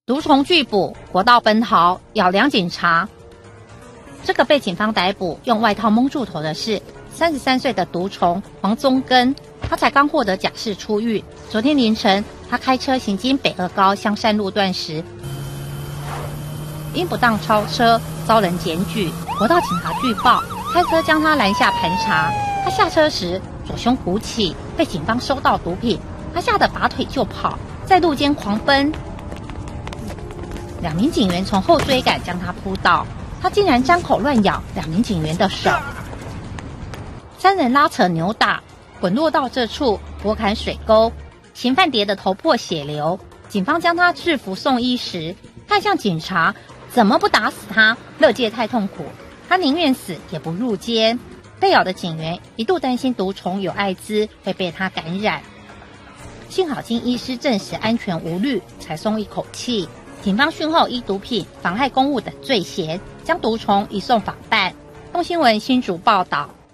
毒虫拒捕，国道奔逃，咬梁警察。这个被警方逮捕，用外套蒙住头的是33岁的毒虫黄宗根。他才刚获得假释出狱。昨天凌晨，他开车行经北二高香山路段时，因不当超车遭人检举，国道警察拒报，开车将他拦下盘查。他下车时左胸鼓起，被警方收到毒品，他吓得拔腿就跑，在路间狂奔。2名警员从后追赶，将他扑倒，他竟然张口乱咬2名警员的手。3人拉扯扭打，滚落到这处拨坎水沟，嫌犯跌得头破血流。警方将他制服送医时，看向警察，怎么不打死他？乐界太痛苦，他宁愿死也不入监。被咬的警员一度担心毒虫有艾滋会被他感染，幸好经医师证实安全无虑，才松一口气。警方讯后依毒品、妨害公务等罪嫌，将毒虫移送法办。东新闻新竹报道。